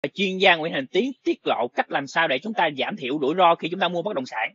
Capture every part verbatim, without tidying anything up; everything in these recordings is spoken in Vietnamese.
Chuyên gia Nguyễn Thành Tiến tiết lộ cách làm sao để chúng ta giảm thiểu rủi ro khi chúng ta mua bất động sản.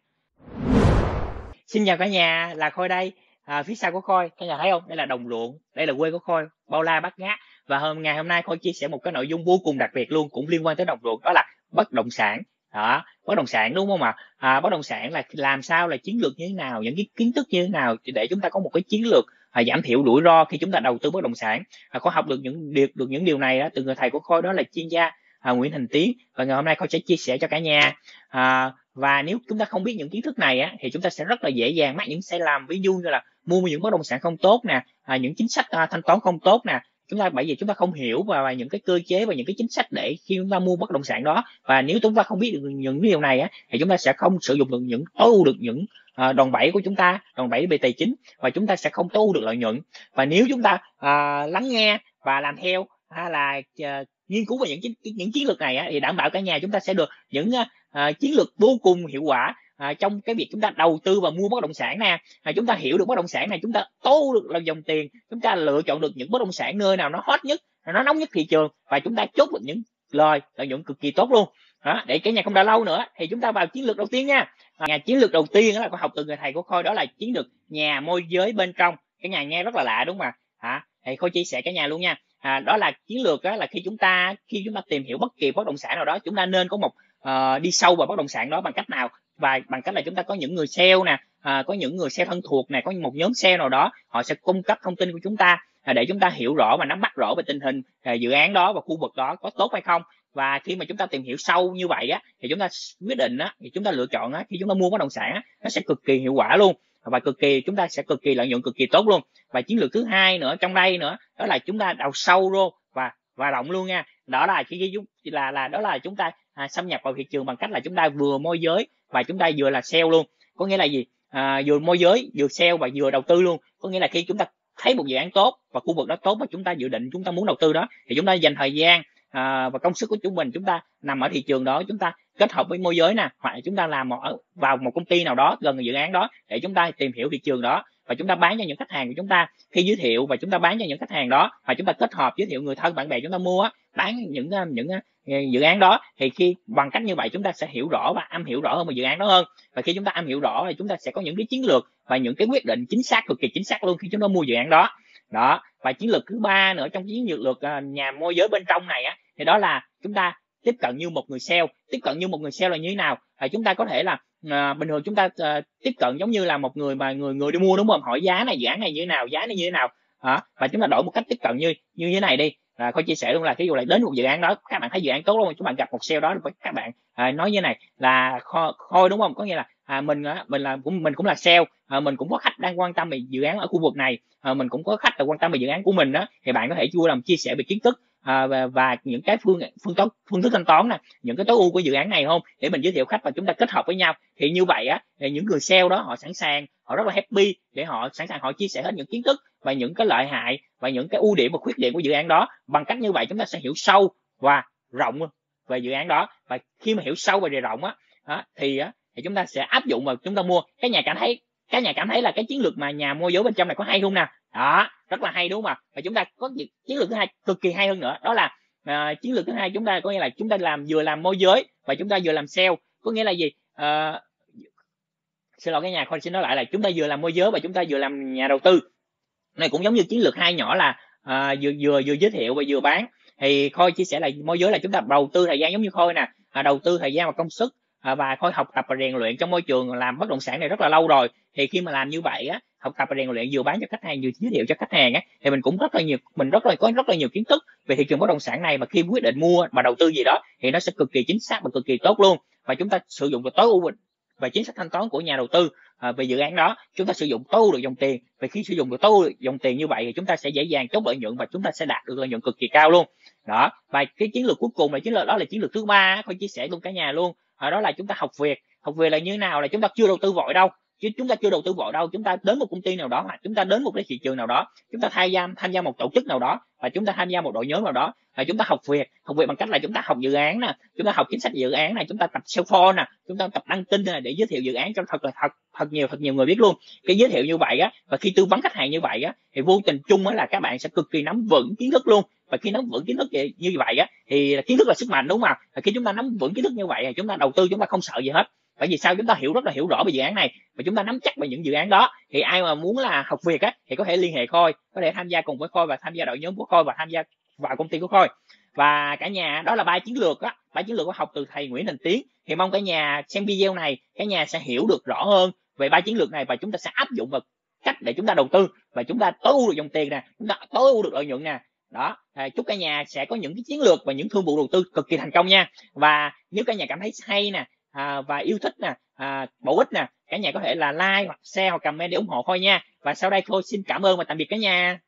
Xin chào cả nhà, là Khôi đây. À, phía sau của Khôi, cả nhà thấy không? Đây là đồng ruộng, đây là quê của Khôi, bao la bát ngát. Và hôm ngày hôm nay Khôi chia sẻ một cái nội dung vô cùng đặc biệt luôn, cũng liên quan tới đồng ruộng, đó là bất động sản. Đó, bất động sản đúng không ạ? À, bất động sản là làm sao, là chiến lược như thế nào, những cái kiến thức như thế nào để chúng ta có một cái chiến lược à, giảm thiểu rủi ro khi chúng ta đầu tư bất động sản. À, Khôi học được những điều được những điều này đó, từ người thầy của Khôi, đó là chuyên gia à, Nguyễn Thành Tiến. Và ngày hôm nay Khôi sẽ chia sẻ cho cả nhà. À, và nếu chúng ta không biết những kiến thức này á, thì chúng ta sẽ rất là dễ dàng mắc những sai lầm, ví dụ như là mua những bất động sản không tốt nè, à, những chính sách à, thanh toán không tốt nè. Chúng ta bởi vì chúng ta không hiểu và, và những cái cơ chế và những cái chính sách để khi chúng ta mua bất động sản đó, và nếu chúng ta không biết được những điều này á, thì chúng ta sẽ không sử dụng được những tối ưu được những à, đòn bẩy của chúng ta, đòn bẩy về tài chính, và chúng ta sẽ không tối ưu được lợi nhuận. Và nếu chúng ta à, lắng nghe và làm theo hay là à, nghiên cứu về những những chiến lược này á, thì đảm bảo cả nhà chúng ta sẽ được những à, chiến lược vô cùng hiệu quả à, trong cái việc chúng ta đầu tư và mua bất động sản nè. À, chúng ta hiểu được bất động sản này, chúng ta tô được là dòng tiền, chúng ta lựa chọn được những bất động sản nơi nào nó hot nhất, nó nóng nhất thị trường, và chúng ta chốt được những lời lợi nhuận cực kỳ tốt luôn. Đó, để cả nhà không đợi lâu nữa thì chúng ta vào chiến lược đầu tiên nha. À, chiến lược đầu tiên đó là có học từ người thầy của Khôi, đó là chiến lược nhà môi giới bên trong. Cái nhà nghe rất là lạ đúng không ạ? Hả? Thì Khôi chia sẻ cả nhà luôn nha. À, đó là chiến lược đó là khi chúng ta khi chúng ta tìm hiểu bất kỳ bất động sản nào đó, chúng ta nên có một uh, đi sâu vào bất động sản đó bằng cách nào? Và bằng cách là chúng ta có những người sale nè, à, có những người sale thân thuộc nè, có một nhóm sale nào đó họ sẽ cung cấp thông tin của chúng ta à, để chúng ta hiểu rõ và nắm bắt rõ về tình hình à, dự án đó và khu vực đó có tốt hay không. Và khi mà chúng ta tìm hiểu sâu như vậy á, thì chúng ta quyết định á, thì chúng ta lựa chọn á, khi chúng ta mua bất động sản á, nó sẽ cực kỳ hiệu quả luôn, và cực kỳ chúng ta sẽ cực kỳ lợi nhuận cực kỳ tốt luôn. Và chiến lược thứ hai nữa trong đây nữa, đó là chúng ta đào sâu vô và và rộng luôn nha. Đó là cái là là đó là chúng ta à, xâm nhập vào thị trường bằng cách là chúng ta vừa môi giới và chúng ta vừa là sale luôn. Có nghĩa là gì? À, vừa môi giới, vừa sale và vừa đầu tư luôn. Có nghĩa là khi chúng ta thấy một dự án tốt và khu vực đó tốt và chúng ta dự định chúng ta muốn đầu tư đó, thì chúng ta dành thời gian à, và công sức của chúng mình, chúng ta nằm ở thị trường đó, chúng ta kết hợp với môi giới nè, hoặc là chúng ta làm một, vào một công ty nào đó gần dự án đó để chúng ta tìm hiểu thị trường đó, và chúng ta bán cho những khách hàng của chúng ta. Khi giới thiệu và chúng ta bán cho những khách hàng đó, và chúng ta kết hợp giới thiệu người thân bạn bè chúng ta mua á, bán những những dự án đó, thì khi bằng cách như vậy chúng ta sẽ hiểu rõ và am hiểu rõ hơn về dự án đó hơn. Và khi chúng ta am hiểu rõ thì chúng ta sẽ có những cái chiến lược và những cái quyết định chính xác, cực kỳ chính xác luôn khi chúng ta mua dự án đó. Đó, và chiến lược thứ ba nữa trong chiến lược nhà môi giới bên trong này á, thì đó là chúng ta tiếp cận như một người sale. Tiếp cận như một người sale là như thế nào? À, chúng ta có thể là à, bình thường chúng ta à, tiếp cận giống như là một người mà người người đi mua đúng không? Hỏi giá này, dự án này như thế nào, giá này như thế nào. À, và chúng ta đổi một cách tiếp cận như như thế này đi. À, Khôi chia sẻ luôn là ví dụ là đến một dự án đó, các bạn thấy dự án tốt luôn, chúng bạn gặp một sale đó, các bạn à, nói như này là Khôi đúng không? Có nghĩa là à, mình mình là cũng mình cũng là sale, à, mình cũng có khách đang quan tâm về dự án ở khu vực này, à, mình cũng có khách là quan tâm về dự án của mình đó, thì bạn có thể vui lòng chia sẻ về kiến thức à, và, và những cái phương phương toán phương thức thanh toán nè, những cái tối ưu của dự án này không, để mình giới thiệu khách và chúng ta kết hợp với nhau. Thì như vậy á, thì những người sale đó họ sẵn sàng, họ rất là happy để họ sẵn sàng họ chia sẻ hết những kiến thức và những cái lợi hại và những cái ưu điểm và khuyết điểm của dự án đó. Bằng cách như vậy chúng ta sẽ hiểu sâu và rộng về dự án đó, và khi mà hiểu sâu và rộng á, á thì á thì chúng ta sẽ áp dụng vào chúng ta mua. Cái nhà cảm thấy cái nhà cảm thấy là cái chiến lược mà nhà môi giới bên trong này có hay không nè? Đó, rất là hay đúng không ạ? Và chúng ta có chiến lược thứ hai cực kỳ hay hơn nữa, đó là à, chiến lược thứ hai chúng ta có nghĩa là chúng ta làm vừa làm môi giới và chúng ta vừa làm sale. Có nghĩa là gì? À, xin lỗi cái nhà Khôi xin nói lại là chúng ta vừa làm môi giới và chúng ta vừa làm nhà đầu tư. Này cũng giống như chiến lược hai nhỏ là à, vừa vừa vừa giới thiệu và vừa bán. Thì Khôi chia sẻ là môi giới là chúng ta đầu tư thời gian giống như Khôi nè, à, đầu tư thời gian và công sức, à, và Khôi học tập và rèn luyện trong môi trường làm bất động sản này rất là lâu rồi. Thì khi mà làm như vậy á, học tập và rèn luyện vừa bán cho khách hàng vừa giới thiệu cho khách hàng á, thì mình cũng rất là nhiều mình rất là có rất là nhiều kiến thức về thị trường bất động sản này, mà khi quyết định mua và đầu tư gì đó thì nó sẽ cực kỳ chính xác và cực kỳ tốt luôn. Và chúng ta sử dụng được tối ưu và chính sách thanh toán của nhà đầu tư à, về dự án đó, chúng ta sử dụng tối ưu được dòng tiền. Và khi sử dụng được tối ưu dòng tiền như vậy thì chúng ta sẽ dễ dàng chốt lợi nhuận và chúng ta sẽ đạt được lợi nhuận cực kỳ cao luôn. Đó, và cái chiến lược cuối cùng là chiến lược đó là chiến lược thứ ba, Khôi chia sẻ luôn cả nhà luôn. À, đó là chúng ta học việc. Học việc là như thế nào? Là chúng ta chưa đầu tư vội đâu, chứ chúng ta chưa đầu tư vội đâu. Chúng ta đến một công ty nào đó, hoặc chúng ta đến một cái thị trường nào đó, chúng ta tham gia tham gia một tổ chức nào đó, và chúng ta tham gia một đội nhóm nào đó, và chúng ta học việc học việc bằng cách là chúng ta học dự án nè, chúng ta học chính sách dự án này, chúng ta tập sell call nè, chúng ta tập đăng tin nè, để giới thiệu dự án cho thật là thật thật nhiều thật nhiều người biết luôn. Cái giới thiệu như vậy á, và khi tư vấn khách hàng như vậy á, thì vô tình chung á là các bạn sẽ cực kỳ nắm vững kiến thức luôn. Và khi nắm vững kiến thức như vậy á, thì kiến thức là sức mạnh, đúng không? Và khi chúng ta nắm vững kiến thức như vậy thì chúng ta đầu tư chúng ta không sợ gì hết. Bởi vì sao? Chúng ta hiểu rất là hiểu rõ về dự án này, và chúng ta nắm chắc về những dự án đó. Thì ai mà muốn là học việc á, thì có thể liên hệ Khôi, có thể tham gia cùng với Khôi, và tham gia đội nhóm của Khôi, và tham gia vào công ty của Khôi. Và cả nhà, đó là ba chiến lược á, ba chiến lược có học từ thầy Nguyễn Đình Tiến. Thì mong cả nhà xem video này, cả nhà sẽ hiểu được rõ hơn về ba chiến lược này, và chúng ta sẽ áp dụng vào cách để chúng ta đầu tư, và chúng ta tối ưu được dòng tiền nè, chúng ta tối ưu được lợi nhuận nè. Đó, chúc cả nhà sẽ có những cái chiến lược và những thương vụ đầu tư cực kỳ thành công nha. Và nếu cả nhà cảm thấy hay nè, à, và yêu thích nè, à, bổ ích nè, cả nhà có thể là like hoặc share hoặc comment để ủng hộ Khôi nha. Và sau đây Khôi xin cảm ơn và tạm biệt cả nhà.